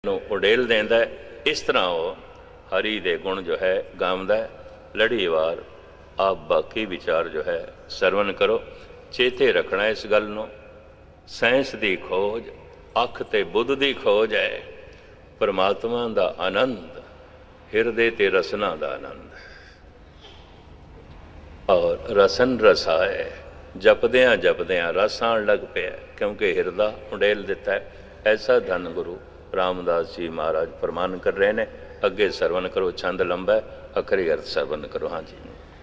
ਨੂੰ ਉਡੇਲ ਦਿੰਦਾ। ਇਸ ਤਰ੍ਹਾਂ ਉਹ ਹਰੀ ਦੇ ਗੁਣ ਜੋ ਹੈ ਗਾਉਂਦਾ। ਲੜੀਵਾਰ ਆਪ ਬਾਕੀ ਵਿਚਾਰ ਜੋ ਹੈ ਸਰਵਨ ਕਰੋ। ਚੇਤੇ ਰੱਖਣਾ ਇਸ ਗੱਲ ਨੂੰ, ਸਾਇੰਸ ਦੀ ਖੋਜ, ਅੱਖ ਤੇ ਬੁੱਧ ਦੀ ਖੋਜ ਹੈ। ਪਰਮਾਤਮਾ ਦਾ ਆਨੰਦ ਹਿਰਦੇ ਤੇ ਰਸਨਾ ਦਾ ਆਨੰਦ, ਔਰ ਰਸਨ ਰਸਾਏ ਜਪਦਿਆਂ ਜਪਦਿਆਂ ਰਸ ਆਉਣ ਲੱਗ ਪਿਆ, ਕਿਉਂਕਿ ਹਿਰਦਾ ਉਡੇਲ ਦਿੱਤਾ ਹੈ। ਐਸਾ ਧੰਨ ਗੁਰੂ ਰਾਮਦਾਸ ਜੀ ਮਹਾਰਾਜ ਪ੍ਰਮਾਨ ਕਰ ਰਹੇ ਨੇ। ਅੱਗੇ ਸਰਵਨ ਕਰੋ, ਛੰਦ ਲੰਬਾ, ਅਖਰੀ ਅਰਥ ਸਰਵਨ ਕਰੋ। ਹਾਂਜੀ।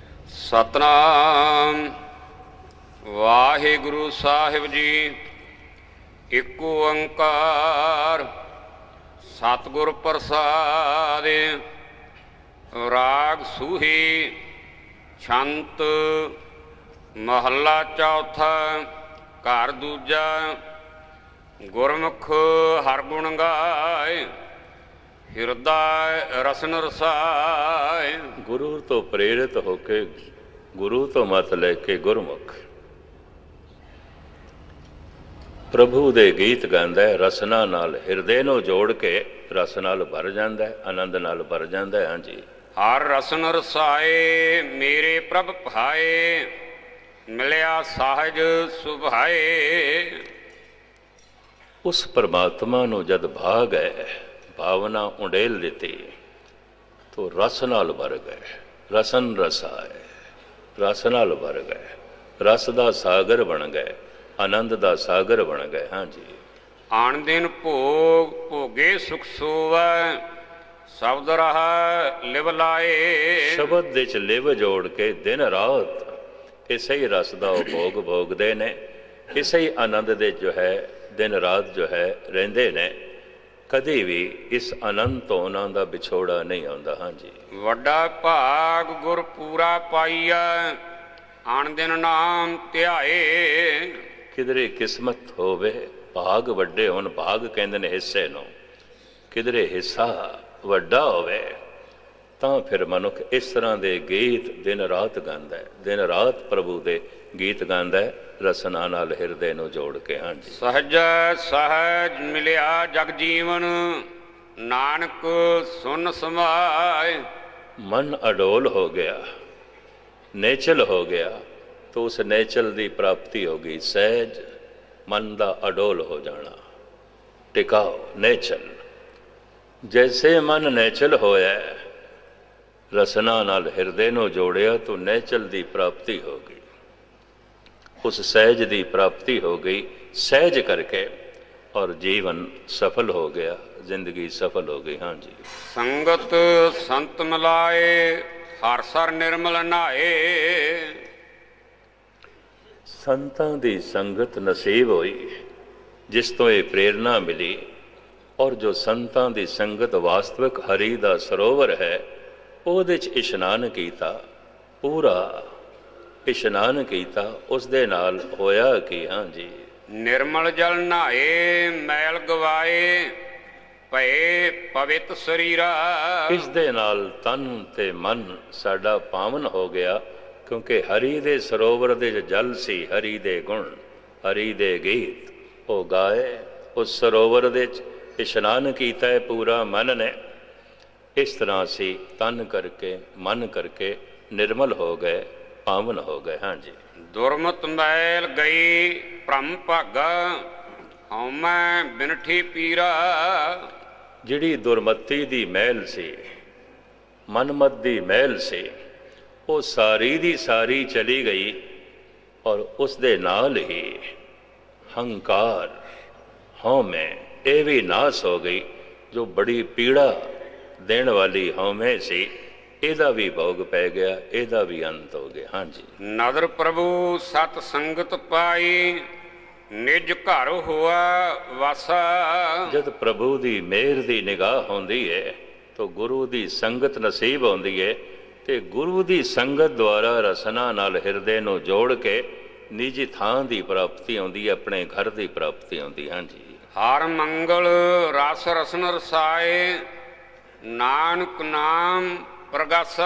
ਸਤਨਾਮ ਵਾਹਿਗੁਰੂ ਸਾਹਿਬ ਜੀ। ਇੱਕ ਓੰਕਾਰ ਸਤਿਗੁਰ ਪ੍ਰਸਾਦਿ। ਰਾਗ ਸੂਹੀ ਛੰਤ ਮਹੱਲਾ ਚੌਥਾ। ਘਰ ਦੂਜਾ। ਗੁਰਮੁਖ ਹਰ ਗੁਣ ਗਾਏ, ਹਿਰਦਾ ਰਸਨ ਰਸਾਏ। ਗੁਰੂ ਤੋਂ ਪ੍ਰੇਰਿਤ ਹੋ ਕੇ, ਗੁਰੂ ਤੋਂ ਮਤ ਲੈ ਕੇ ਗੁਰਮੁਖ ਪ੍ਰਭੂ ਦੇ ਗੀਤ ਗਾਉਂਦਾ ਹੈ। ਰਸਨਾ ਨਾਲ ਹਿਰਦੇ ਨੂੰ ਜੋੜ ਕੇ ਰਸ ਨਾਲ ਭਰ ਜਾਂਦਾ ਹੈ, ਆਨੰਦ ਨਾਲ ਭਰ ਜਾਂਦਾ ਹੈ। ਹਾਂਜੀ। ਹਰ ਰਸਨ ਰਸਾਏ ਮੇਰੇ ਪ੍ਰਭ ਭਾਏ, ਮਿਲਿਆ ਸਾਹਜ ਸੁਭਾਏ। ਉਸ ਪਰਮਾਤਮਾ ਨੂੰ ਜਦ ਭਾਗ ਹੈ, ਭਾਵਨਾ ਉਡੇਲ ਦਿੱਤੀ, ਤੋ ਰਸ ਨਾਲ ਭਰ ਗਏ। ਰਸਨ ਰਸਾਏ, ਰਸ ਨਾਲ ਭਰ ਗਏ, ਰਸ ਦਾ ਸਾਗਰ ਬਣ ਗਏ, ਆਨੰਦ ਦਾ ਸਾਗਰ ਬਣ ਗਏ। ਹਾਂਜੀ। ਆਣ ਦਿਨ ਭੋਗ ਭੋਗੇ ਸੁਖ ਸੋਵੈ, ਸ਼ਬਦ ਰਹਾ ਲਿਵ ਲਾਏ। ਸ਼ਬਦ ਦੇ ਚ ਲਿਵ ਜੋੜ ਕੇ ਦਿਨ ਰਾਤ ਇਸੇ ਹੀ ਰਸ ਦਾ ਉਹ ਭੋਗ ਭੋਗਦੇ ਨੇ, ਇਸੇ ਹੀ ਆਨੰਦ ਦੇ ਜੋ ਹੈ ਦਿਨ ਰਾਤ ਜੋ ਹੈ ਰਹਿੰਦੇ ਨੇ। ਕਦੇ ਵੀ ਇਸ ਆਨੰਦ ਤੋਂ ਉਹਨਾਂ ਦਾ ਵਿਛੋੜਾ ਨਹੀਂ ਆਉਂਦਾ। ਹਾਂਜੀ। ਵੱਡਾ ਭਾਗ ਗੁਰ ਪੂਰਾ ਪਾਈਆ, ਆਣ ਦਿਨ ਨਾਮ ਧਿਆਏ। ਕਿਧਰੇ ਕਿਸਮਤ ਹੋਵੇ, ਭਾਗ ਵੱਡੇ ਹੋਣ, ਭਾਗ ਕਹਿੰਦੇ ਨੇ ਹਿੱਸੇ ਨੂੰ, ਕਿਧਰੇ ਹਿੱਸਾ ਵੱਡਾ ਹੋਵੇ ਤਾਂ ਫਿਰ ਮਨੁੱਖ ਇਸ ਤਰ੍ਹਾਂ ਦੇ ਗੀਤ ਦਿਨ ਰਾਤ ਗਾਉਂਦਾ ਹੈ, ਦਿਨ ਰਾਤ ਪ੍ਰਭੂ ਦੇ ਗੀਤ ਗਾਉਂਦਾ ਹੈ, ਰਸਨਾ ਨਾਲ ਹਿਰਦੇ ਨੂੰ ਜੋੜ ਕੇ। ਹਾਂਜੀ। ਸਹਜ ਸਹਜ ਮਿਲਿਆ ਜਗ ਜੀਵਨ, ਨਾਨਕ ਸੁਨ ਸਮਾਏ। ਮਨ ਅਡੋਲ ਹੋ ਗਿਆ, ਨੇਚਲ ਹੋ ਗਿਆ, ਤਾਂ ਉਸ ਨੇਚਲ ਦੀ ਪ੍ਰਾਪਤੀ ਹੋ ਗਈ। ਸਹਿਜ ਮਨ ਦਾ ਅਡੋਲ ਹੋ ਜਾਣਾ, ਟਿਕਾਓ, ਨੇਚਲ। ਜੈਸੇ ਮਨ ਨੇਚਲ ਹੋਇਆ, ਰਸਨਾ ਨਾਲ ਹਿਰਦੇ ਨੂੰ ਜੋੜਿਆ, ਤਾਂ ਨੇਚਲ ਦੀ ਪ੍ਰਾਪਤੀ ਹੋ ਗਈ, ਉਸ ਸਹਿਜ ਦੀ ਪ੍ਰਾਪਤੀ ਹੋ ਗਈ। ਸਹਿਜ ਕਰਕੇ ਔਰ ਜੀਵਨ ਸਫਲ ਹੋ ਗਿਆ, ਜ਼ਿੰਦਗੀ ਸਫਲ ਹੋ ਗਈ। ਹਾਂਜੀ। ਸੰਗਤ ਸੰਤ ਮਿਲਾਏ, ਹਰ ਸਰ ਨਿਰਮਲ ਨਾਏ। ਸੰਤਾਂ ਦੀ ਸੰਗਤ ਨਸੀਬ ਹੋਈ, ਜਿਸ ਤੋਂ ਇਹ ਪ੍ਰੇਰਨਾ ਮਿਲੀ, ਔਰ ਜੋ ਸੰਤਾਂ ਦੀ ਸੰਗਤ ਵਾਸਤਵਿਕ ਹਰੀ ਦਾ ਸਰੋਵਰ ਹੈ, ਉਹਦੇ 'ਚ ਇਸ਼ਨਾਨ ਕੀਤਾ, ਪੂਰਾ ਇਸ਼ਨਾਨ ਕੀਤਾ। ਉਸ ਦੇ ਨਾਲ ਹੋਇਆ ਕਿ ਹਾਂਜੀ, ਨਿਰਮਲ ਜਲ ਨਹਾਏ, ਮੈਲ ਗਵਾਏ, ਭਏ ਪਵਿੱਤ ਸਰੀਰਾ। ਇਸ ਦੇ ਨਾਲ ਤਨ ਤੇ ਮਨ ਸਾਡਾ ਪਾਵਨ ਹੋ ਗਿਆ, ਕਿਉਂਕਿ ਹਰੀ ਦੇ ਸਰੋਵਰ ਦੇ ਜਲ ਸੀ, ਹਰੀ ਦੇ ਗੁਣ, ਹਰੀ ਦੇ ਗੀਤ ਉਹ ਗਾਏ। ਉਸ ਸਰੋਵਰ ਦੇ 'ਚ ਇਸ਼ਨਾਨ ਕੀਤਾ ਹੈ ਪੂਰਾ ਮਨ ਨੇ। ਇਸ ਤਰ੍ਹਾਂ ਅਸੀਂ ਤਨ ਕਰਕੇ ਮਨ ਕਰਕੇ ਨਿਰਮਲ ਹੋ ਗਏ, ਪਾਵਨ ਹੋ ਗਏ। ਹਾਂਜੀ। ਦੁਰਮਤ ਮੈਲ ਗਈ ਭ੍ਰਮ ਭਾਗਾ, ਹਉਮੈ ਬਿਨਠੀ ਪੀਰਾ। ਜਿਹੜੀ ਦੁਰਮਤੀ ਦੀ ਮਹਿਲ ਸੀ, ਮਨਮਤ ਦੀ ਮਹਿਲ ਸੀ, ਉਹ ਸਾਰੀ ਦੀ ਸਾਰੀ ਚਲੀ ਗਈ, ਔਰ ਉਸ ਦੇ ਨਾਲ ਹੀ ਹੰਕਾਰ, ਹਉਮੈ, ਇਹ ਵੀ ਨਾਸ ਹੋ ਗਈ। ਜੋ ਬੜੀ ਪੀੜਾ ਦੇਣ ਵਾਲੀ ਹਉਮੈ ਸੀ, ਇਹਦਾ ਵੀ ਭੋਗ ਪੈ ਗਿਆ, ਇਹਦਾ ਵੀ ਅੰਤ ਹੋ ਗਿਆ। ਹਾਂਜੀ। ਨਦਰ ਪ੍ਰਭੂ ਸਤ ਸੰਗਤ ਪਾਈ, ਨਿਜ ਘਰ ਹੋਆ ਵਾਸਾ। ਜਦ ਪ੍ਰਭੂ ਦੀ ਮਿਹਰ ਦੀ ਨਿਗਾਹ ਹੁੰਦੀ ਹੈ, ਤਾਂ ਗੁਰੂ ਦੀ ਸੰਗਤ ਨਸੀਬ ਹੁੰਦੀ ਹੈ, ਤੇ ਗੁਰੂ ਦੀ ਸੰਗਤ ਦੁਆਰਾ ਰਸਨਾ ਨਾਲ ਹਿਰਦੇ ਨੂੰ ਜੋੜ ਕੇ ਨਿੱਜੀ ਥਾਂ ਦੀ ਪ੍ਰਾਪਤੀ ਆਉਂਦੀ ਹੈ, ਆਪਣੇ ਘਰ ਦੀ ਪ੍ਰਾਪਤੀ ਆਉਂਦੀ। ਹਾਂਜੀ। ਹਰ ਮੰਗਲ ਰਸ ਰਸਨ ਰਸਾਏ, ਨਾਨਕ ਨਾਮ ਪ੍ਰਗਾਸਾ।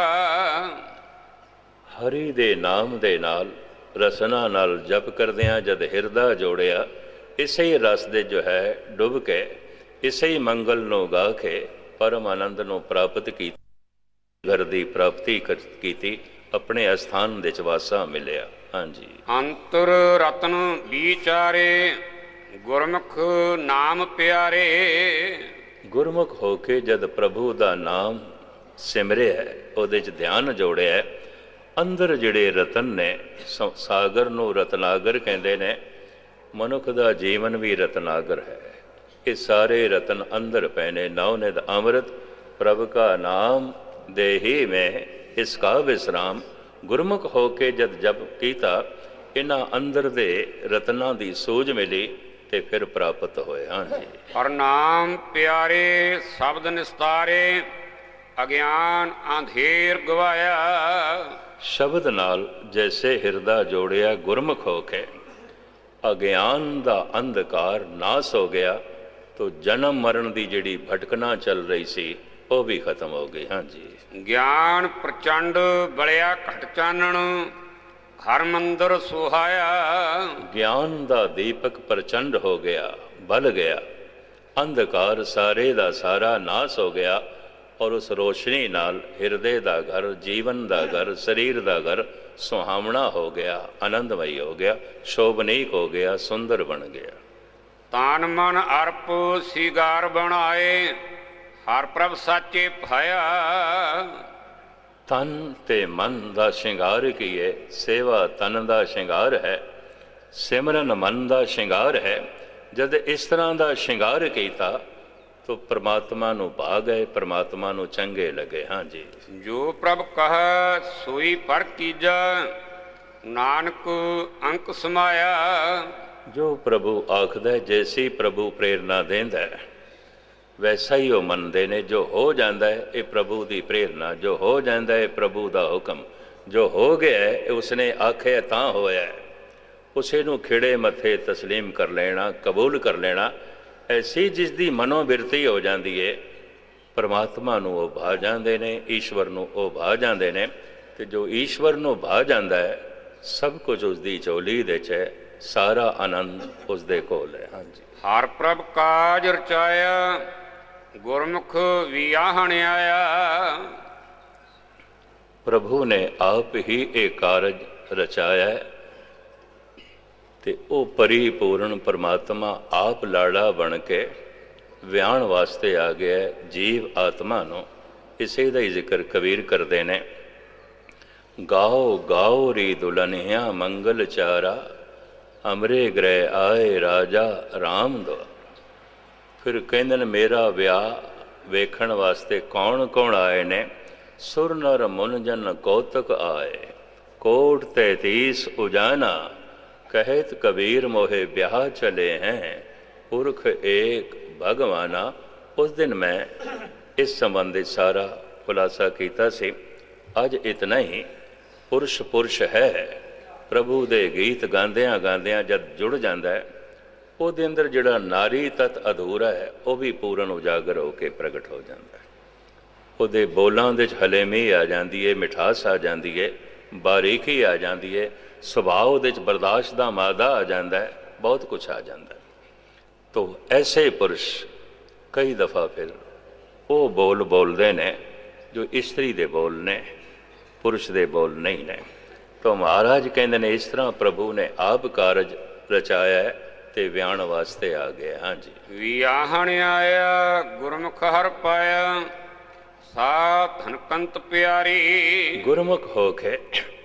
ਹਰੀ ਦੇ ਨਾਮ ਦੇ ਨਾਲ ਰਸਨਾ ਨਾਲ ਜਪ ਕਰਦਿਆਂ ਜਦ ਹਿਰਦਾ ਜੋੜਿਆ, ਇਸੇ ਹੀ ਰਸ ਦੇ ਜੋ ਹੈ ਡੁੱਬ ਕੇ ਇਸੇ ਹੀ ਮੰਗਲ ਨੂੰ ਗਾ ਕੇ ਪਰਮ ਆਨੰਦ ਨੂੰ ਪ੍ਰਾਪਤ ਕੀਤੀ, ਘਰ ਦੀ ਪ੍ਰਾਪਤੀ ਕੀਤੀ, ਆਪਣੇ ਅਸਥਾਨ ਦੇ ਚ ਵਾਸਾ ਮਿਲਿਆ। ਹਾਂਜੀ। ਅੰਤਰ ਰਤਨ ਵਿਚਾਰੇ, ਗੁਰਮੁਖ ਨਾਮ ਪਿਆਰੇ। ਗੁਰਮੁਖ ਹੋ ਕੇ ਜਦ ਪ੍ਰਭੂ ਦਾ ਨਾਮ ਸਿਮਰਿਆ, ਉਹਦੇ ਚ ਧਿਆਨ ਜੋੜਿਆ, ਅੰਦਰ ਜਿਹੜੇ ਰਤਨ ਨੇ, ਸਾਗਰ ਨੂੰ ਰਤਨਾਗਰ ਕਹਿੰਦੇ ਨੇ, ਮਨੁੱਖ ਦਾ ਜੀਵਨ ਵੀ ਰਤਨਾਗਰ ਹੈ। ਇਹ ਸਾਰੇ ਰਤਨ ਅੰਦਰ ਪਏ ਨੇ। ਨਵਨਿਧ ਅੰਮ੍ਰਿਤ ਪ੍ਰਭ ਕਾ ਨਾਮ ਦੇਹੀ ਮੈਂ, ਇਸ ਕਾ ਵਿਸਰਾਮ। ਗੁਰਮੁਖ ਹੋ ਕੇ ਜਦ ਜਪ ਕੀਤਾ, ਇਹਨਾਂ ਅੰਦਰ ਦੇ ਰਤਨਾਂ ਦੀ ਸੂਝ ਮਿਲੀ ਤੇ ਫਿਰ ਪ੍ਰਾਪਤ ਹੋਏ। ਹਾਂਜੀ। ਹਰ ਨਾਮ ਪਿਆਰੇ ਸ਼ਬਦ ਨਿਸਤਾਰੇ, ਅਗਿਆਨ ਅੰਧੇਰ ਗਵਾਇਆ। ਸ਼ਬਦ ਨਾਲ ਜੈਸੇ ਹਿਰਦਾ ਜੋੜਿਆ ਗੁਰਮੁਖ ਹੋ ਕੇ, ਅਗਿਆਨ ਦਾ ਅੰਧਕਾਰ ਨਾਸ ਹੋ ਗਿਆ, ਤੋ ਜਨਮ ਮਰਨ ਦੀ ਜਿਹੜੀ ਭਟਕਣਾ ਚੱਲ ਰਹੀ ਸੀ ਉਹ ਵੀ ਖਤਮ ਹੋ ਗਈ। ਹਾਂਜੀ। ਗਿਆਨ ਪ੍ਰਚੰਡ ਬਲਿਆ ਘਟ ਚਾਨਣ, ਹਰ ਮੰਦਰ ਸੁਹਾਇਆ। ਗਿਆਨ ਦਾ ਦੀਪਕ ਪ੍ਰਚੰਡ ਹੋ ਗਿਆ, ਬਲ ਗਿਆ, ਅੰਧਕਾਰ ਸਾਰੇ ਦਾ ਸਾਰਾ ਨਾਸ ਹੋ ਗਿਆ, ਔਰ ਉਸ ਰੋਸ਼ਨੀ ਨਾਲ ਹਿਰਦੇ ਦਾ ਘਰ, ਜੀਵਨ ਦਾ ਘਰ, ਸਰੀਰ ਦਾ ਘਰ ਸੁਹਾਵਣਾ ਹੋ ਗਿਆ, ਆਨੰਦਮਈ ਹੋ ਗਿਆ, ਸ਼ੋਭਨੀਕ ਹੋ ਗਿਆ, ਸੁੰਦਰ ਬਣ ਗਿਆ। ਤਾਨ ਮਨ ਅਰਪ ਸਿਗਾਰ ਬਣਾਏ, ਹਰ ਪ੍ਰਭ ਸਾਚੇ ਭਾਇਆ। ਤਨ ਤੇ ਮਨ ਦਾ ਸ਼ਿੰਗਾਰ ਕੀਏ, ਸੇਵਾ ਤਨ ਦਾ ਸ਼ਿੰਗਾਰ ਹੈ, ਸਿਮਰਨ ਮਨ ਦਾ ਸ਼ਿੰਗਾਰ ਹੈ। ਜਦ ਇਸ ਤਰ੍ਹਾਂ ਦਾ ਸ਼ਿੰਗਾਰ ਕੀਤਾ ਤੋ ਪ੍ਰਮਾਤਮਾ ਨੂੰ ਭਾ ਗਏ, ਪ੍ਰਮਾਤਮਾ ਨੂੰ ਚੰਗੇ ਲੱਗੇ। ਹਾਂਜੀ। ਜੋ ਪ੍ਰਭ ਕਹੈ ਸੋਈ ਪਰ ਕੀਜਾ, ਨਾਨਕ ਅੰਕ ਸਮਾਇਆ। ਜੋ ਪ੍ਰਭੂ ਆਖਦਾ, ਜੈਸੀ ਪ੍ਰਭੂ ਪ੍ਰੇਰਨਾ ਦਿੰਦਾ, ਵੈਸਾ ਹੀ ਉਹ ਮੰਨਦੇ ਨੇ। ਜੋ ਹੋ ਜਾਂਦਾ ਹੈ ਇਹ ਪ੍ਰਭੂ ਦੀ ਪ੍ਰੇਰਨਾ, ਜੋ ਹੋ ਜਾਂਦਾ ਹੈ ਪ੍ਰਭੂ ਦਾ ਹੁਕਮ, ਜੋ ਹੋ ਗਿਆ ਉਸਨੇ ਆਖਿਆ ਤਾਂ ਹੋਇਆ। ਉਸੇ ਨੂੰ ਖਿੜੇ ਮੱਥੇ ਤਸਲੀਮ ਕਰ ਲੈਣਾ, ਕਬੂਲ ਕਰ ਲੈਣਾ। ਐਸੀ ਜਿਸ ਦੀ ਮਨੋਬਿਰਤੀ ਹੋ ਜਾਂਦੀ ਹੈ, ਪਰਮਾਤਮਾ ਨੂੰ ਉਹ ਭਾ ਜਾਂਦੇ ਨੇ, ਈਸ਼ਵਰ ਨੂੰ ਉਹ ਭਾ ਜਾਂਦੇ ਨੇ। ਤੇ ਜੋ ਈਸ਼ਵਰ ਨੂੰ ਭਾ ਜਾਂਦਾ ਹੈ, ਸਭ ਕੁਝ ਉਸ ਦੀ ਝੋਲੀ ਦੇ 'ਚ ਹੈ, ਸਾਰਾ ਆਨੰਦ ਉਸ ਦੇ ਕੋਲ ਹੈ। ਹਾਂਜੀ। ਹਰ ਪ੍ਰਭ ਕਾਜ ਰਚਾਇਆ, ਗੁਰਮੁਖ ਵਿਆਹਣ ਆਇਆ। ਪ੍ਰਭੂ ਨੇ ਆਪ ਹੀ ਇਹ ਕਾਰਜ ਰਚਾਇਆ ਹੈ ਤੇ ਉਹ ਪਰਿਪੂਰਨ ਪਰਮਾਤਮਾ ਆਪ ਲਾੜਾ ਬਣ ਕੇ ਵਿਆਹਣ ਵਾਸਤੇ ਆ ਗਿਆ ਜੀਵ ਆਤਮਾ ਨੂੰ। ਇਸੇ ਦਾ ਹੀ ਜ਼ਿਕਰ ਕਬੀਰ ਕਰਦੇ ਨੇ। ਗਾਓ ਗਾਓ ਰੀ ਦੁਲਹਨਿਆ ਮੰਗਲ ਚਾਰਾ, ਅਮਰੇ ਗ੍ਰਹਿ ਆਏ ਰਾਜਾ ਰਾਮ ਦੋ। ਫਿਰ ਕਹਿੰਦੇ ਨੇ ਮੇਰਾ ਵਿਆਹ ਵੇਖਣ ਵਾਸਤੇ ਕੌਣ ਕੌਣ ਆਏ ਨੇ। ਸੁਰ ਨਰ ਮੁਨ ਜਨ ਕੌਤਕ ਆਏ, ਕੋਟ 33 ਉਜਾਨਾ, ਕਹਿਤ ਕਬੀਰ ਮੋਹੇ ਵਿਆਹ ਚਲੇ ਹੈ, ਪੁਰਖ ਏਕ ਭਗਵਾਨਾ। ਉਸ ਦਿਨ ਮੈਂ ਇਸ ਸੰਬੰਧੀ ਸਾਰਾ ਖੁਲਾਸਾ ਕੀਤਾ ਸੀ। ਅੱਜ ਇਤਨਾ ਹੀ। ਪੁਰਸ਼ ਪੁਰਸ਼ ਹੈ, ਪ੍ਰਭੂ ਦੇ ਗੀਤ ਗਾਉਂਦਿਆਂ ਗਾਉਂਦਿਆਂ ਜਦ ਜੁੜ ਜਾਂਦਾ ਹੈ, ਉਹਦੇ ਅੰਦਰ ਜਿਹੜਾ ਨਾਰੀ ਤੱਤ ਅਧੂਰਾ ਹੈ ਉਹ ਵੀ ਪੂਰਨ ਉਜਾਗਰ ਹੋ ਕੇ ਪ੍ਰਗਟ ਹੋ ਜਾਂਦਾ ਹੈ। ਉਹਦੇ ਬੋਲਾਂ ਦੇ 'ਚ ਹਲੇਮੀ ਆ ਜਾਂਦੀ ਹੈ, ਮਿਠਾਸ ਆ ਜਾਂਦੀ ਹੈ, ਬਾਰੀਕੀ ਆ ਜਾਂਦੀ ਹੈ, ਸੁਭਾਅ ਦੇ 'ਚ ਬਰਦਾਸ਼ਤ ਦਾ ਮਾਦਾ ਆ ਜਾਂਦਾ ਹੈ, ਬਹੁਤ ਕੁਛ ਆ ਜਾਂਦਾ ਹੈ। ਤੋ ਐਸੇ ਪੁਰਸ਼ ਕਈ ਦਫਾ ਫਿਰ ਉਹ ਬੋਲ ਬੋਲਦੇ ਨੇ ਜੋ ਇਸਤਰੀ ਦੇ ਬੋਲ ਨੇ, ਪੁਰਸ਼ ਦੇ ਬੋਲ ਨਹੀਂ ਨੇ। ਤੋ ਮਹਾਰਾਜ ਕਹਿੰਦੇ ਨੇ ਇਸ ਤਰ੍ਹਾਂ ਪ੍ਰਭੂ ਨੇ ਆਪ ਕਾਰਜ ਰਚਾਇਆ ਹੈ ਤੇ ਵਿਆਹਣ ਵਾਸਤੇ ਆ ਗਏ। ਹਾਂਜੀ। ਵਿਆਹਣ ਆਇਆ ਗੁਰਮੁਖ ਹਰ ਪਾਇਆ, ਸਾ ਧਨ ਕੰਤ ਪਿਆਰੀ। ਗੁਰਮੁਖ ਹੋ ਕੇ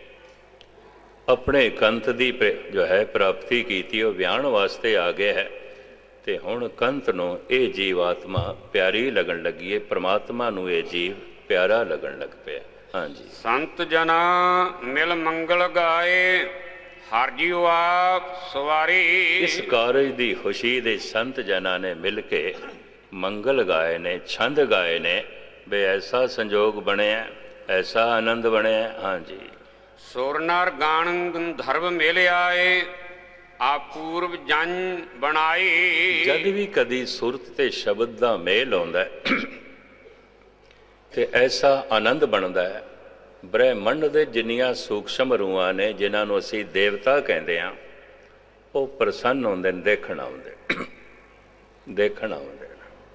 ਆਪਣੇ ਕੰਤ ਦੀ ਜੋ ਹੈ ਪ੍ਰਾਪਤੀ ਕੀਤੀ, ਉਹ ਵਿਆਹਣ ਵਾਸਤੇ ਆ ਗਿਆ ਹੈ। ਤੇ ਹੁਣ ਕੰਤ ਨੂੰ ਇਹ ਜੀਵ ਆਤਮਾ ਪਿਆਰੀ ਲੱਗਣ ਲੱਗੀ ਹੈ, ਪ੍ਰਮਾਤਮਾ ਨੂੰ ਇਹ ਜੀਵ ਪਿਆਰਾ ਲੱਗਣ ਲੱਗ ਪਿਆ। ਹਾਂਜੀ। ਸੰਤ ਜਨਾ ਮਿਲ ਮੰਗਲ ਗਾਏ, ਹਰ ਜੀਉ ਆਪ ਸਵਾਰੀ। ਇਸ ਕਾਰਜ ਦੀ ਖੁਸ਼ੀ ਦੇ ਸੰਤ ਜਨਾਂ ਨੇ ਮਿਲ ਕੇ ਮੰਗਲ ਗਾਏ ਨੇ, ਛੰਦ ਗਾਏ ਨੇ, ਬੇ ਐਸਾ ਸੰਜੋਗ ਬਣਿਆ, ਐਸਾ ਆਨੰਦ ਬਣਿਆ। ਹਾਂਜੀ। ਸੁਰ ਨਰ ਗਾਣ ਗੰਧਰਵ ਮਿਲ ਆਏ, ਆਪੂਰਵ ਜਨ ਬਣਾਈ। ਜਦ ਵੀ ਕਦੀ ਸੁਰਤ ਤੇ ਸ਼ਬਦ ਦਾ ਮੇਲ ਆਉਂਦਾ ਤੇ ਐਸਾ ਆਨੰਦ ਬਣਦਾ ਹੈ। ਬ੍ਰਹਿਮੰਡ ਦੇ ਜਿੰਨੀਆਂ ਸੂਖਸ਼ਮ ਰੂਹਾਂ ਨੇ, ਜਿਨ੍ਹਾਂ ਨੂੰ ਅਸੀਂ ਦੇਵਤਾ ਕਹਿੰਦੇ ਹਾਂ, ਉਹ ਪ੍ਰਸੰਨ ਹੁੰਦੇ ਨੇ, ਦੇਖਣ ਆਉਂਦੇ।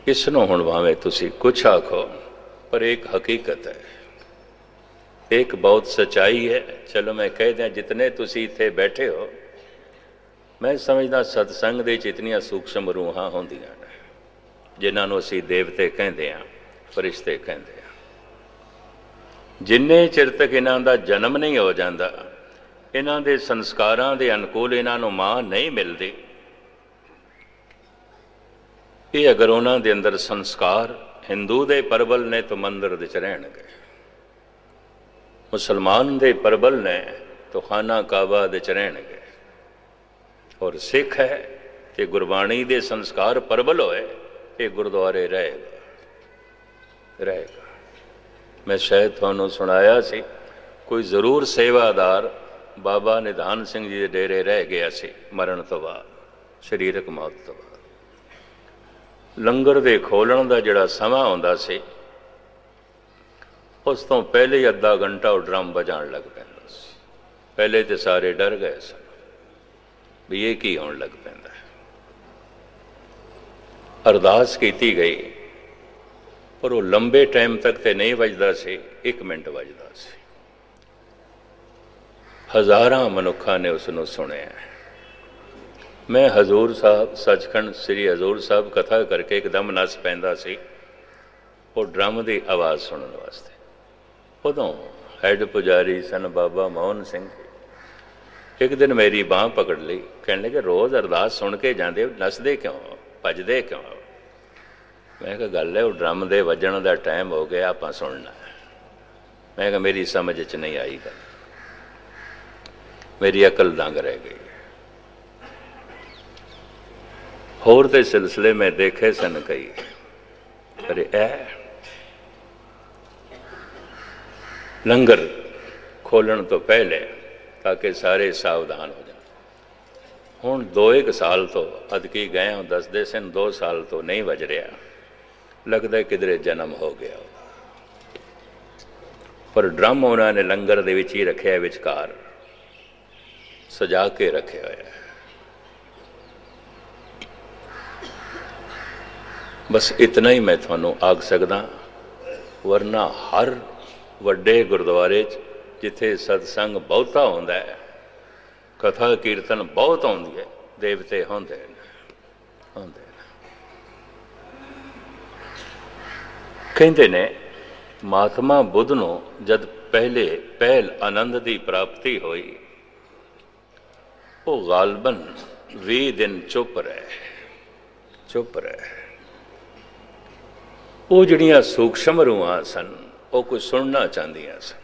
इस नूं हुण भावें तुसीं कुछ आखो, पर एक हकीकत है, एक बहुत सच्चाई है। चलो मैं कह दें, जितने तुसीं इत्थे बैठे हो, मैं समझदा सत्संग दे विच इतनियां सूक्ष्म रूहां होंदियां ने जिन्हां नूं असीं देवते कहंदे हां, फरिश्ते कहंदे हां। जिन्ने चिर तक इन्हां दा जन्म नहीं हो जांदा, इन्हां दे संस्कारां दे अनुकूल इन्हां नूं मां नहीं मिलदी, ये अगर उन्हां दे अंदर संस्कार हिंदू दे परबल ने तो मंदिर दे च रहणगे, मुसलमान दे परबल ने तो खाना काबा दे च रहणगे, और सिख है तो गुरबाणी दे संस्कार परबल होए, ये गुरुद्वारे रहेगा। मैं शायद तुहानूं सुनाया सी, कोई जरूर सेवादार बाबा निधान सिंह जी दे डेरे रह गया सी मरण तो बाद, शरीरक मौत तो बाद। लंगर दे खोलण दा जिहड़ा समां हुंदा सी, उस तो पहले ही अद्धा घंटा वो ड्रम बजाण लग पैंदा सी। पहले तो सारे डर गए सन भी ये की होण लग पैंदा है। अरदास कीती गई, पर वो लंबे टाइम तक तो नहीं वजदा सी, 1 मिनट वजदा सी। हज़ारां मनुखा ने उसनूं सुनिया। मैं हजूर साहब सचखंड श्री हजूर साहब कथा करके एकदम नस पैंदा सी वो ड्रम की आवाज़ सुनने वास्ते। उदों हैड पुजारी सन बाबा मोहन सिंह, एक दिन मेरी बांह पकड़ ली, कहने लगे रोज़ अरदास सुन के जाते, नसदे क्यों, भजदे क्यों? मैं कहा गल है, वो ड्रम के वजन का टाइम हो गया, आप सुनना है। मैं कहा मेरी समझ च नहीं आई गल, मेरी अकल दंग रह गई। होर दे सिलसिले में देखे सन कई, पर लंगर खोलण तो पहले ताकि सारे सावधान हो जाए। हुण 2-1 साल तो अदकी गए हों, दसदे सन 2 साल तो नहीं वज रहा, लगता किधरे जन्म हो गया। पर ड्रम उन्होंने लंगर दे विच ही रखे, विचकार सजा के रखे हुए। बस इतना ही मैं थानू आख सकदा, वरना हर वड्डे गुरुद्वारे जिथे सत्संग बहुता होंदा है, कथा कीर्तन बहुत आउंदी है, देवते होंदे ने। कहंदे ने महात्मा बुद्ध नूं जद पहल आनंद की प्राप्ति हुई, वो गालबन 20 दिन चुप रहे। वो जिहड़ियां सूक्ष्म रूहां सन, वो कुछ सुनना चाहदियां सन,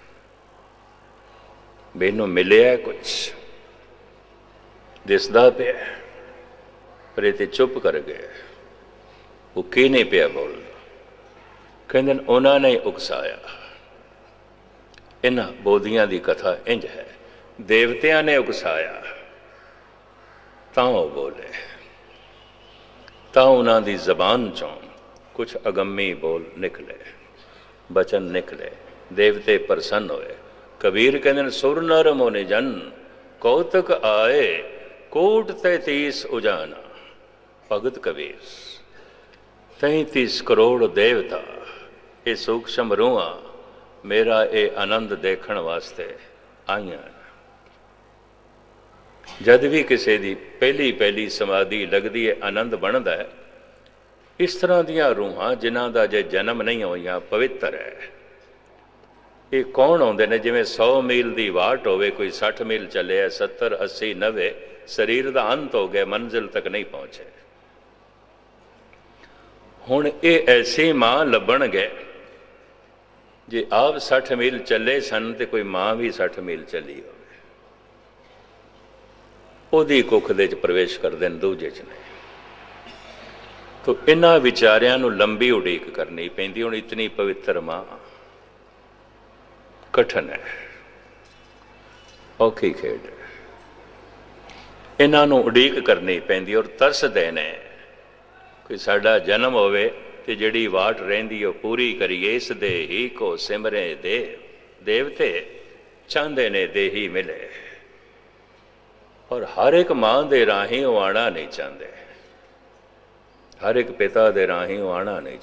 मैनूं मिलिया कुछ दिसदा पिया, पर इत्थे चुप कर गए। वो की नहीं पिया बोलदा, कहंदे उन्होंने ही उकसाया। इन्हां बोधियां दी कथा इंज है, देवतियां ने उकसाया तां वो बोले, तां उन्हां दी जबान चों कुछ अगम्मी बोल निकले, बचन निकले, देवते प्रसन्न होए। कबीर कहते सुर नर मोनि जन कौतक आए, कोट 33 उजाना। भगत कबीर 33 करोड़ देवता, ये सूक्ष्म रूहां मेरा ये आनंद देखण वास्ते आईयां। जद भी किसी की पहली समाधि लगती है, आनंद बनता है, इस तरह दियां रूहां जिन्हां दा जे जन्म नहीं होईयां पवित्र है। ये कौन आउंदे ने? जिवें 100 मील की वाट होवे, कोई 60 मील चले, 70, 80, 90, शरीर का अंत हो गया, मंजिल तक नहीं पहुंचे। हुण ये ऐसी मां लभणगे, जे आप 60 मील चले सन तो कोई मां भी 60 मील चली हो, ओदी कुख दे प्रवेश कर देन, दूजे च नहीं। तो इन्हां विचारियां नूं लंबी उड़ीक करनी पैंदी। हुण इतनी पवित्र मां कठिन है, औखी खेड है, इन्हां नूं उड़ीक करनी पैंदी। और तरसदे ने कोई साडा जन्म होवे ते जिहड़ी वाट रहिंदी ओ पूरी करिए, इस दे ही को सिमरे देव। देवते चाहते ने देही मिले, और हर एक मां दे राही वो आना नहीं चाहते। ਹਰ ਇੱਕ ਪਿਤਾ ਦੇ ਰਾਹੀਂ ਉਹ ਆਉਣਾ ਨਹੀਂ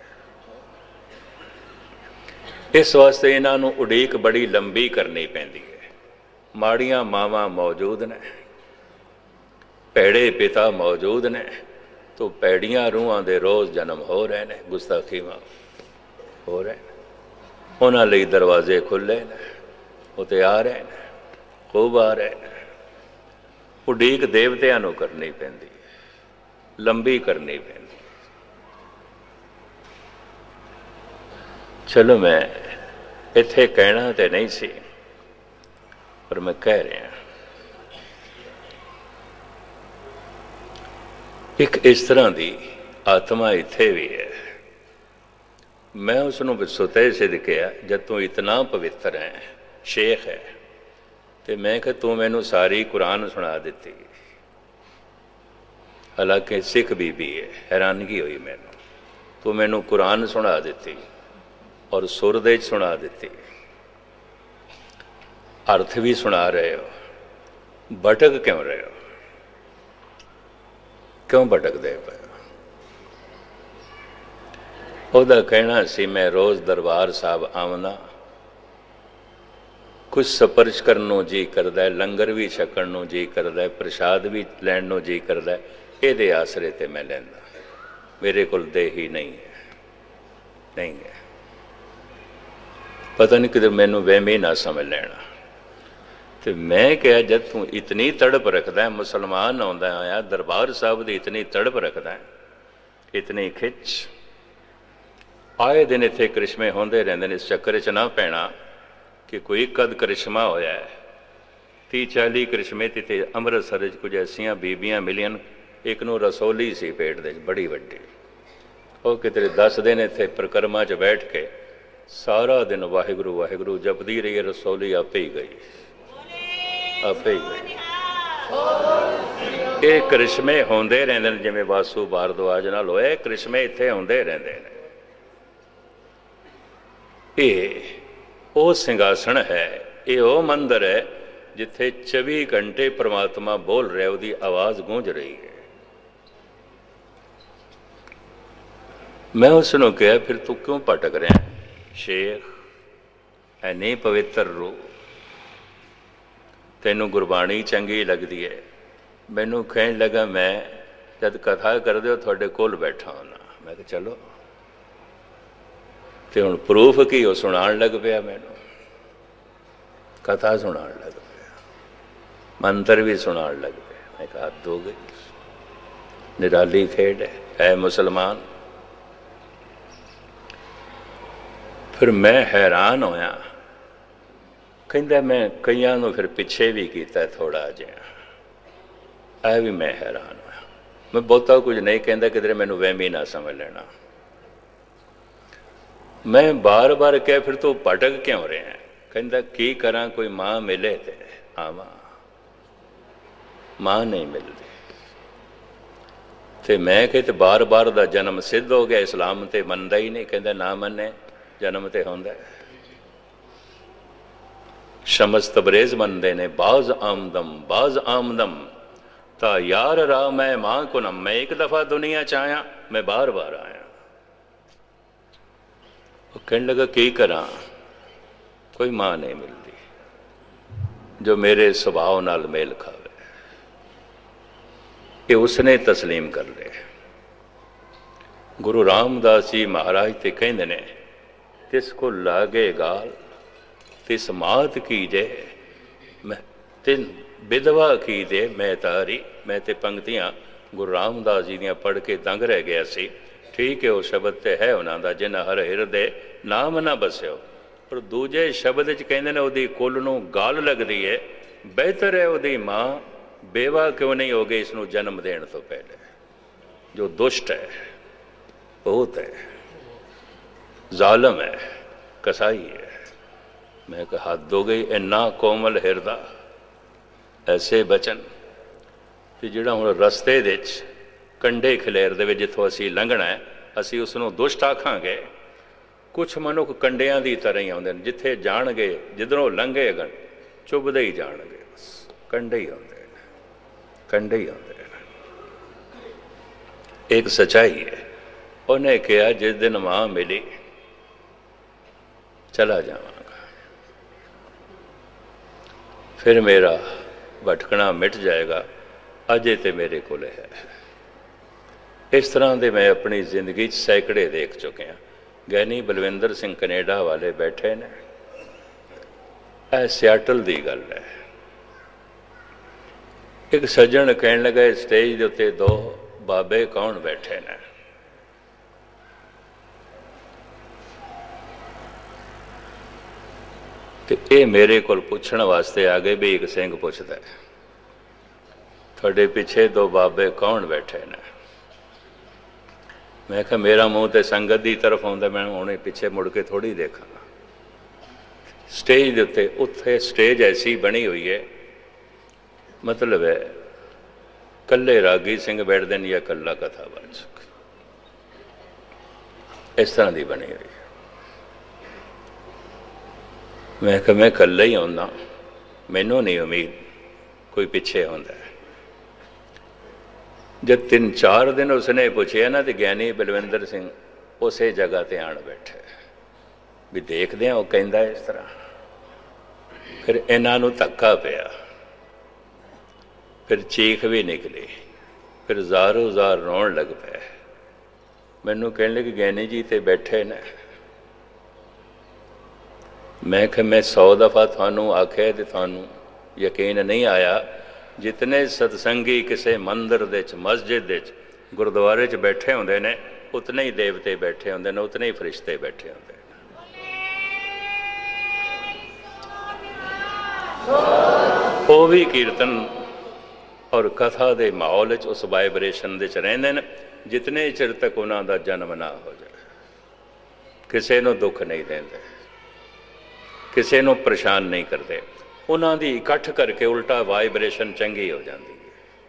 ਚਾਹੁੰਦੇ। ਇਸ ਵਾਸਤੇ ਇਹਨਾਂ ਨੂੰ ਉਡੀਕ ਬੜੀ ਲੰਬੀ ਕਰਨੀ ਪੈਂਦੀ ਹੈ। ਮਾੜੀਆਂ ਮਾਵਾਂ ਮੌਜੂਦ ਨੇ, ਭੈੜੇ ਪਿਤਾ ਮੌਜੂਦ ਨੇ, ਤੋ ਭੈੜੀਆਂ ਰੂਹਾਂ ਦੇ ਰੋਜ਼ ਜਨਮ ਹੋ ਰਹੇ ਨੇ, ਗੁਸਤਾਖੀ ਹੋ ਰਹੇ ਨੇ। ਉਹਨਾਂ ਲਈ ਦਰਵਾਜ਼ੇ ਖੁੱਲ੍ਹੇ ਨੇ, ਉਹ ਤੇ ਆ ਰਹੇ ਨੇ, ਖੂਬ ਆ ਰਹੇ ਨੇ। ਉਡੀਕ ਦੇਵਤਿਆਂ ਨੂੰ ਕਰਨੀ ਪੈਂਦੀ ਹੈ, ਲੰਬੀ ਕਰਨੀ ਪੈਂਦੀ। ਚਲੋ ਮੈਂ ਇੱਥੇ ਕਹਿਣਾ ਤੇ ਨਹੀਂ ਸੀ, ਪਰ ਮੈਂ ਕਹਿ ਰਿਹਾ। ਇੱਕ ਇਸ ਤਰ੍ਹਾਂ ਦੀ ਆਤਮਾ ਇੱਥੇ ਵੀ ਹੈ। ਮੈਂ ਉਸ ਨੂੰ ਸੁਤੇ ਸਿੱਧ ਕਿਹਾ, ਜਦ ਤੂੰ ਇਤਨਾ ਪਵਿੱਤਰ ਹੈ, ਸ਼ੇਖ ਹੈ, ਤੇ ਮੈਂ ਕਿਹਾ ਤੂੰ ਮੈਨੂੰ ਸਾਰੀ ਕੁਰਾਨ ਸੁਣਾ ਦਿੱਤੀ। ਹਾਲਾਂਕਿ ਸਿੱਖ ਬੀਬੀ ਹੈ, ਹੈਰਾਨਗੀ ਹੋਈ ਮੈਨੂੰ। ਤੂੰ ਮੈਨੂੰ ਕੁਰਾਨ ਸੁਣਾ ਦਿੱਤੀ ਔਰ ਸੁਰ ਦੇ 'ਚ ਸੁਣਾ ਦਿੱਤੀ, ਅਰਥ ਵੀ ਸੁਣਾ ਰਹੇ ਹੋ, ਭਟਕ ਕਿਉਂ ਰਹੇ ਹੋ? ਕਿਉਂ ਭਟਕਦੇ ਪਏ? ਉਹਦਾ ਕਹਿਣਾ ਸੀ, ਮੈਂ ਰੋਜ਼ ਦਰਬਾਰ ਸਾਹਿਬ ਆਵਣਾ, ਕੁਛ ਸਪਰਸ਼ ਕਰਨ ਨੂੰ ਜੀ ਕਰਦਾ, ਲੰਗਰ ਵੀ ਛਕਣ ਨੂੰ ਜੀ ਕਰਦਾ, ਪ੍ਰਸ਼ਾਦ ਵੀ ਲੈਣ ਨੂੰ ਜੀ ਕਰਦਾ, ਇਹਦੇ ਆਸਰੇ ਤੇ ਮੈਂ ਲੈਂਦਾ। ਮੇਰੇ ਕੋਲ ਦੇਹ ਹੀ ਨਹੀਂ ਹੈ। ਪਤਾ ਨਹੀਂ ਕਿਤੇ ਮੈਨੂੰ ਵਹਿਮੀ ਨਾ ਸਮਝ ਲੈਣਾ। ਤੇ ਮੈਂ ਕਿਹਾ, ਜਦ ਤੂੰ ਇਤਨੀ ਤੜਪ ਰੱਖਦਾ, ਮੁਸਲਮਾਨ ਆਉਂਦਾ ਆਇਆ ਦਰਬਾਰ ਸਾਹਿਬ ਦੀ ਇਤਨੀ ਤੜਪ ਰੱਖਦਾ, ਇਤਨੀ ਖਿੱਚ, ਆਏ ਦਿਨ ਇੱਥੇ ਕ੍ਰਿਸ਼ਮੇ ਹੁੰਦੇ ਰਹਿੰਦੇ ਨੇ। ਇਸ ਚੱਕਰ 'ਚ ਨਾ ਪੈਣਾ ਕਿ ਕੋਈ ਕਦ ਕ੍ਰਿਸ਼ਮਾ ਹੋਇਆ। 30-40 ਕ੍ਰਿਸ਼ਮੇ ਤੇ ਅੰਮ੍ਰਿਤਸਰ 'ਚ ਕੁਝ ਐਸੀਆਂ ਬੀਬੀਆਂ ਮਿਲੀਆਂ, ਇੱਕ ਨੂੰ ਰਸੌਲੀ ਸੀ ਪੇਟ ਦੇ 'ਚ ਬੜੀ ਵੱਡੀ। ਉਹ ਕਿਤੇ 10 ਦਿਨ ਇੱਥੇ ਪ੍ਰਕਰਮਾ 'ਚ ਬੈਠ ਕੇ ਸਾਰਾ ਦਿਨ ਵਾਹਿਗੁਰੂ ਵਾਹਿਗੁਰੂ ਜਪਦੀ ਰਹੀ। ਰਸੌਲੀ ਆਪੇ ਹੀ ਗਈ। ਇਹ ਕ੍ਰਿਸ਼ਮੇ ਹੁੰਦੇ ਰਹਿੰਦੇ ਨੇ, ਜਿਵੇਂ ਵਾਸੂ ਭਾਰਦਵਾਜ ਨਾਲ ਹੋਏ, ਕ੍ਰਿਸ਼ਮੇ ਇੱਥੇ ਹੁੰਦੇ ਰਹਿੰਦੇ ਨੇ। ਇਹ ਉਹ ਸਿੰਘਾਸਣ ਹੈ, ਇਹ ਉਹ ਮੰਦਰ ਹੈ ਜਿੱਥੇ 24 ਘੰਟੇ ਪ੍ਰਮਾਤਮਾ ਬੋਲ ਰਿਹਾ, ਉਹਦੀ ਆਵਾਜ਼ ਗੂੰਜ ਰਹੀ ਹੈ। ਮੈਂ ਉਸ ਨੂੰ ਕਿਹਾ, ਫਿਰ ਤੂੰ ਕਿਉਂ ਭਟਕ ਰਿਹਾ ਸ਼ੇਖ? ਐਨੀ ਪਵਿੱਤਰ ਰੂਹ, ਤੈਨੂੰ ਗੁਰਬਾਣੀ ਚੰਗੀ ਲੱਗਦੀ ਹੈ। ਮੈਨੂੰ ਕਹਿਣ ਲੱਗਾ, ਮੈਂ ਜਦ ਕਥਾ ਕਰਦੇ ਹੋ ਤੁਹਾਡੇ ਕੋਲ ਬੈਠਾ ਹੋਣਾ। ਮੈਂ ਕਿਹਾ ਚਲੋ। ਤੇ ਹੁਣ ਪ੍ਰੂਫ ਕੀ, ਉਹ ਸੁਣਾਉਣ ਲੱਗ ਪਿਆ ਮੈਨੂੰ, ਕਥਾ ਸੁਣਾਉਣ ਲੱਗ ਪਿਆ, ਮੰਤਰ ਵੀ ਸੁਣਾਉਣ ਲੱਗ ਪਿਆ। ਮੈਂ ਕਿਹਾ ਹੱਦ ਹੋ ਗਈ, ਨਿਰਾਲੀ ਖੇਡ ਹੈ ਮੁਸਲਮਾਨ। ਫਿਰ ਮੈਂ ਹੈਰਾਨ ਹੋਇਆ। ਕਹਿੰਦਾ, ਮੈਂ ਕਈਆਂ ਨੂੰ ਫਿਰ ਪਿੱਛੇ ਵੀ ਕੀਤਾ ਥੋੜ੍ਹਾ ਜਿਹਾ। ਇਹ ਵੀ ਮੈਂ ਹੈਰਾਨ ਹੋਇਆ। ਮੈਂ ਬਹੁਤਾ ਕੁਝ ਨਹੀਂ ਕਹਿੰਦਾ, ਕਿਧਰੇ ਮੈਨੂੰ ਵਹਿਮੀ ਨਾ ਸਮਝ ਲੈਣਾ। ਮੈਂ ਬਾਰ-ਬਾਰ ਕਿਹਾ, ਫਿਰ ਤੂੰ ਭਟਕ ਕਿਉਂ ਰਿਹਾ? ਕਹਿੰਦਾ, ਕੀ ਕਰਾਂ, ਕੋਈ ਮਾਂ ਮਿਲੇ ਤੇ ਆਵਾਂ। ਮਾਂ ਨਹੀਂ ਮਿਲਦੀ। ਤੇ ਮੈਂ ਕਿਹਾ, ਤੇ ਬਾਰ-ਬਾਰ ਦਾ ਜਨਮ ਸਿੱਧ ਹੋ ਗਿਆ, ਇਸਲਾਮ ਤੇ ਮੰਨਦਾ ਹੀ ਨਹੀਂ। ਕਹਿੰਦਾ, ਨਾ ਮੰਨੇ, ਜਨਮ ਤੇ ਹੁੰਦਾ। ਸ਼ਮਸ ਤਬਰੇਜ਼ ਮੰਨਦੇ ਨੇ, ਬਾਜ਼ ਆਮਦਮ ਤਾਂ ਯਾਰ ਰਾ ਮੈਂ ਮਾਂ ਕੁਨਮ। ਮੈਂ ਇੱਕ ਦਫਾ ਦੁਨੀਆ 'ਚ ਆਇਆ, ਮੈਂ ਬਾਰ-ਬਾਰ ਆਇਆ। ਉਹ ਕਹਿਣ ਲੱਗਾ, ਕੀ ਕਰਾਂ, ਕੋਈ ਮਾਂ ਨਹੀਂ ਮਿਲਦੀ ਜੋ ਮੇਰੇ ਸੁਭਾਅ ਨਾਲ ਮੇਲ ਖਾਵੇ। ਇਹ ਉਸਨੇ ਤਸਲੀਮ ਕਰ ਲਿਆ। ਗੁਰੂ ਰਾਮਦਾਸ ਜੀ ਮਹਾਰਾਜ ਤੇ ਕਹਿੰਦੇ ਨੇ, ਤਿਸ ਕੋ ਲਾਗੇ ਗਾਲ ਤਿਸ ਮਾਤ ਕੀ ਜੇ, ਮੈਂ ਤਿੰਨ ਵਿਧਵਾ ਕੀ ਦੇ ਮੈਂ ਤਾਰੀ। ਮੈਂ ਤੇ ਪੰਕਤੀਆਂ ਗੁਰੂ ਰਾਮਦਾਸ ਜੀ ਦੀਆਂ ਪੜ੍ਹ ਕੇ ਦੰਗ ਰਹਿ ਗਿਆ ਸੀ। ਠੀਕ ਹੈ, ਉਹ ਸ਼ਬਦ ਤੇ ਹੈ ਉਹਨਾਂ ਦਾ, ਜਿਨ ਹਰ ਹਿਰਦੇ ਨਾਮ ਨਾ ਬਸਿਓ। ਪਰ ਦੂਜੇ ਸ਼ਬਦ 'ਚ ਕਹਿੰਦੇ ਨੇ, ਉਹਦੀ ਕੁੱਲ ਨੂੰ ਗਾਲ ਲੱਗਦੀ ਹੈ, ਬਿਹਤਰ ਹੈ ਉਹਦੀ ਮਾਂ ਬੇਵਾ ਕਿਉਂ ਨਹੀਂ ਹੋ ਗਈ ਇਸ ਨੂੰ ਜਨਮ ਦੇਣ ਤੋਂ ਪਹਿਲੇ। ਜੋ ਦੁਸ਼ਟ ਹੈ, ਬਹੁਤ ਹੈ, ਜ਼ਾਲਮ ਹੈ, ਕਸਾਈ ਹੈ। ਮੈਂ ਕਿਹਾ ਹੱਦ ਹੋ ਗਈ। ਇੰਨਾ ਕੋਮਲ ਹਿਰਦਾ, ਐਸੇ ਬਚਨ। ਤੇ ਜਿਹੜਾ ਹੁਣ ਰਸਤੇ ਦੇ ਵਿੱਚ ਕੰਢੇ ਖਲੇਰ ਦੇ ਵਿੱਚ ਜਿੱਥੋਂ ਅਸੀਂ ਲੰਘਣਾ ਹੈ, ਅਸੀਂ ਉਸ ਨੂੰ ਦੁਸ਼ਟ ਆਖਾਂਗੇ। ਕੁਛ ਮਨੁੱਖ ਕੰਡਿਆਂ ਦੀ ਤਰ੍ਹਾਂ ਹੀ ਆਉਂਦੇ ਨੇ, ਜਿੱਥੇ ਜਾਣਗੇ, ਜਿੱਧਰੋਂ ਲੰਘੇ ਅਗਨ ਚੁੱਭਦੇ ਹੀ ਜਾਣਗੇ। ਬਸ ਕੰਢੇ ਹੀ ਆਉਂਦੇ ਨੇ, ਕੰਢੇ ਹੀ ਆਉਂਦੇ ਨੇ। एक सच्चाई है। उन्हें कहा जिस दिन मां मिली चला जावांगा, फिर मेरा भटकना मिट जाएगा, अजे तो मेरे को है। इस तरह के मैं अपनी जिंदगी सैकड़े देख चुके हैं। गैनी बलविंदर सिंह कनेडा वाले बैठे ने, यह सियाटल की गल है। एक सज्जन कह लगा स्टेज के उत्ते दो बाबे कौन बैठे ने, तो ये मेरे को पूछने वास्ते आ गए भी एक सिंह पूछता है थोड़े पीछे दो बाबे कौन बैठे ने। मैं कहा मेरा मुंह तो संगत की तरफ आता, मैं उन्हें पीछे मुड़ के थोड़ी देखा। स्टेज के उत्ते स्टेज ऐसी बनी हुई है, मतलब है कल्ले रागी सिंह बैठते हैं या कल्ला कथावाचक, इस तरह की बनी हुई है। मैं कहा मैं कल्ला ही आना, मैनू नहीं उम्मीद कोई पिछे आता है। जब 3-4 दिन उसने पूछे ना तो ज्ञानी बलविंदर सिंह उस जगह पर आन बैठे भी देखते हैं, वो कहता है इस तरह। फिर इन्हों धक्का पिया, फिर चीख भी निकली, फिर ज़ारो ज़ार रोन लग पे। मैनू कह लगे ज्ञानी जी तो बैठे ने। मैं कि मैं 100 दफ़ा थानू आख्या तो थानू यकीन नहीं आया। जितने सतसंगी किसी मंदिर दे मस्जिद दे गुरुद्वारे च बैठे होंदे ने, उतने ही देवते बैठे होंदे ने, उतने ही फरिश्ते बैठे होंदे ने। वो भी कीर्तन और कथा के माहौल उस वाइब्रेशन दे रहिंदे ने जितने चिर तक उन्हां दा जन्म ना हो जाए। किसी नूं दुख नहीं देंदे, किसी नूं परेशान नहीं करते, उन्हां दी इकट्ठ करके उल्टा वाइब्रेशन चंगी हो जाती है।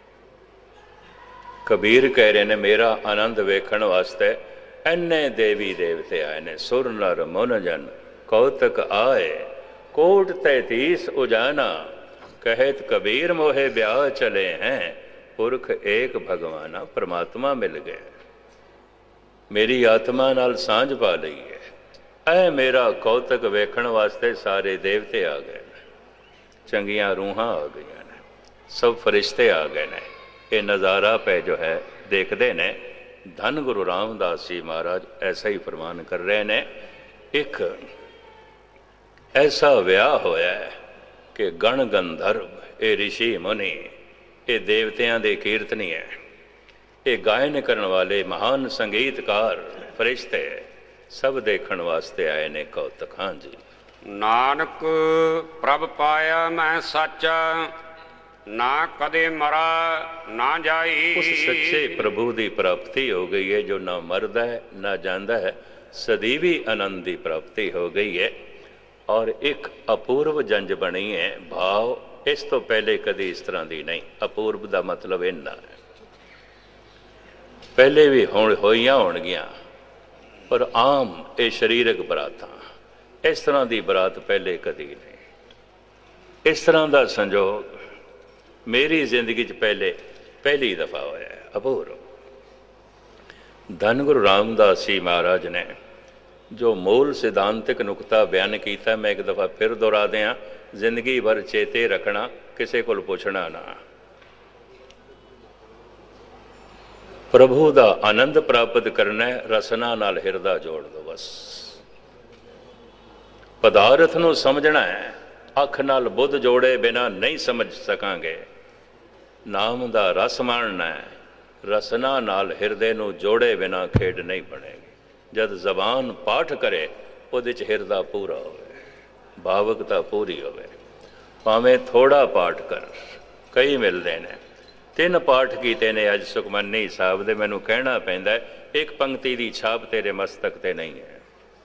कबीर कह रहे ने मेरा आनंद वेखण वास्ते इन्ने देवी देवते आए ने, सुर नर मुन जन कौतक आए, कोट 33 उजाना, कहत कबीर मोहे ब्याह चले हैं, पुरख एक भगवाना, परमात्मा मिल गए, मेरी आत्मा नाल सांझ पा लई है। ऐ मेरा कौतक वेखण वास्ते सारे देवते आ गए, चंगियां रूहां आ गई ने, सब फरिश्ते आ गए ने। ये नज़ारा पे जो है देखते ने। धन गुरु रामदास जी महाराज ऐसा ही फरमान कर रहे ने। एक ऐसा विआह होया है कि गण गंधर्व, ये ऋषि मुनि, ये देवतियां दे कीर्तनी है, ये गायन करने वाले महान संगीतकार फरिश्ते सब देखण वास्ते आए ने। कौतक। हाँ जी। नानक प्रभ पाया मैं सच्चा, ना कदे मरा ना जाई। उस सच्चे प्रभु की प्राप्ति हो गई है जो ना मरदा है ना जाता है, सदैवी आनंद की प्राप्ति हो गई है। और एक अपूर्व जंज बनी है भाव, इस तो पहले कभी इस तरह की नहीं। अपूर्व का मतलब इन्ना है, पहले भी होइयां होणगियां, पर आम ये शरीरक बरातां, इस तरह की बरात पहले कभी नहीं। इस तरह का संजोग मेरी जिंदगी पहली दफा होया है। अपूर्व। धन गुरु रामदास जी महाराज ने जो मूल सिद्धांतिक नुकता बयान किया, मैं एक दफ़ा फिर दोहरा दें, जिंदगी भर चेते रखना, किसी को पूछना ना। प्रभु का आनंद प्राप्त करना है, रसना नाल हिरदा जोड़ दो बस। पदार्थ नूं समझना है, अख नाल बुद्ध जोड़े बिना नहीं समझ सकांगे। नाम दा रस माणना है, रसना नाल हिरदे नूं जोड़े बिना खेड नहीं बनेगी। जद जबान पाठ करे उहदे च हिरदा पूरा होवे, भावकता पूरी होवे। भावें थोड़ा पाठ कर, कई मिलते हैं। 3 पाठ कीते ने अज सुखमनी साहब दे, मैनू कहना पैंदा है, एक पंक्ति की छाप तेरे मस्तक ते नहीं है।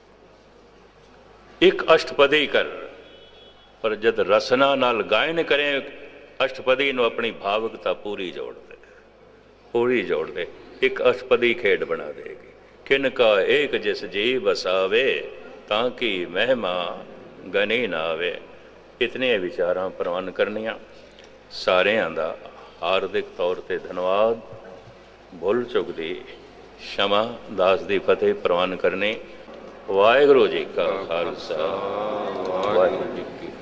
एक अष्टपदी कर, पर जद रसना नाल गायन करें अष्टपदी नूं अपनी भावकता पूरी जोड़ दे, पूरी जोड़ दे, एक अष्टपदी खेड बना देगी। किनका एक जिस जी बसावे, ताकि महिमा गनी ना आवे। इतने विचारां प्रवान करनियां। सारियां दा हार्दिक तौर पर धन्यवाद। ਭੁੱਲ ਚੁੱਕ ਦੀ क्षमा, दास ਦੀ ਫਤਿਹ ਪ੍ਰਵਾਨ ਕਰਨੀ। ਵਾਹਿਗੁਰੂ ਜੀ ਕਾ ਖਾਲਸਾ, ਵਾਹਿਗੁਰੂ ਜੀ ਕੀ